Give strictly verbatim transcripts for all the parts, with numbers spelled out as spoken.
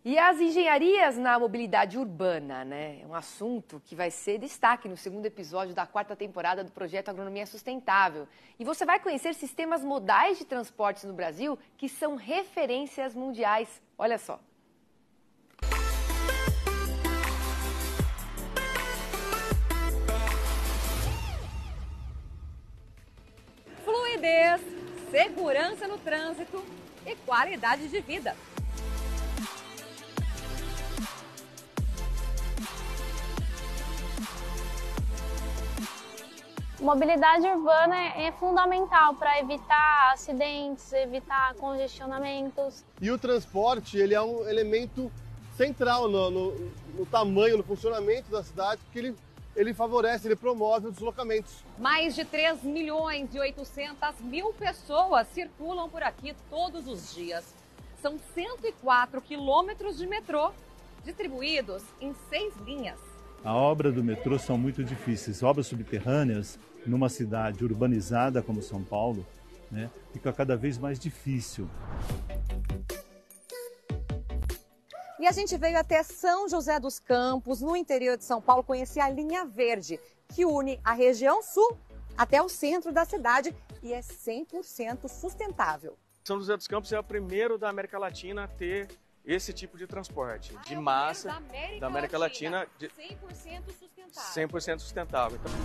E as engenharias na mobilidade urbana, né? É um assunto que vai ser destaque no segundo episódio da quarta temporada do projeto Agronomia Sustentável. E você vai conhecer sistemas modais de transportes no Brasil que são referências mundiais. Olha só. Fluidez, segurança no trânsito e qualidade de vida. Mobilidade urbana é fundamental para evitar acidentes, evitar congestionamentos. E o transporte, ele é um elemento central no, no, no tamanho, no funcionamento da cidade, porque ele, ele favorece, ele promove os deslocamentos. Mais de três milhões e oitocentas mil pessoas circulam por aqui todos os dias. São cento e quatro quilômetros de metrô, distribuídos em seis linhas. A obra do metrô são muito difíceis. Obras subterrâneas, numa cidade urbanizada como São Paulo, né, fica cada vez mais difícil. E a gente veio até São José dos Campos, no interior de São Paulo, conhecer a linha verde, que une a região sul até o centro da cidade e é cem por cento sustentável. São José dos Campos é o primeiro da América Latina a ter esse tipo de transporte, ah, de é massa, da América, da América Latina, Latina de cem por cento sustentável. cem por cento sustentável. Então...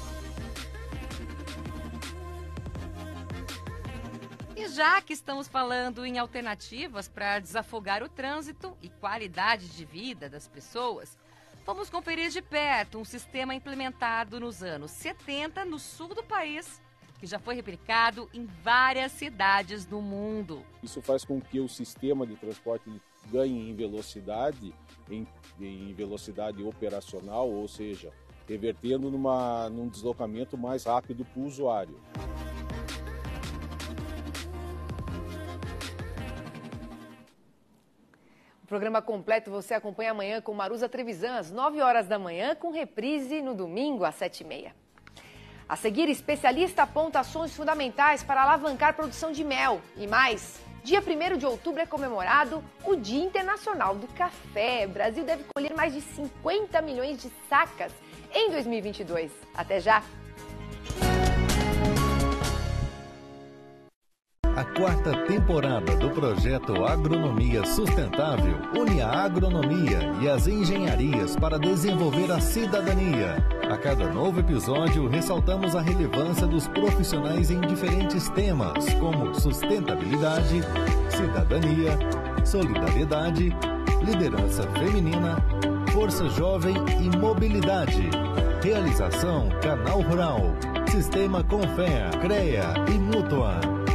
E já que estamos falando em alternativas para desafogar o trânsito e qualidade de vida das pessoas, vamos conferir de perto um sistema implementado nos anos setenta no sul do país, que já foi replicado em várias cidades do mundo. Isso faz com que o sistema de transporte ganhe em velocidade, em, em velocidade operacional, ou seja, revertendo numa, num deslocamento mais rápido para o usuário. O programa completo você acompanha amanhã com Maruza Trevisan, às nove horas da manhã, com reprise no domingo, às sete e meia. A seguir, especialista aponta ações fundamentais para alavancar a produção de mel. E mais, dia primeiro de outubro é comemorado o Dia Internacional do Café. O Brasil deve colher mais de cinquenta milhões de sacas em dois mil e vinte e dois. Até já! A quarta temporada do projeto Agronomia Sustentável une a agronomia e as engenharias para desenvolver a cidadania. A cada novo episódio, ressaltamos a relevância dos profissionais em diferentes temas, como sustentabilidade, cidadania, solidariedade, liderança feminina, força jovem e mobilidade. Realização Canal Rural, Sistema Confea, CREA e Mútua.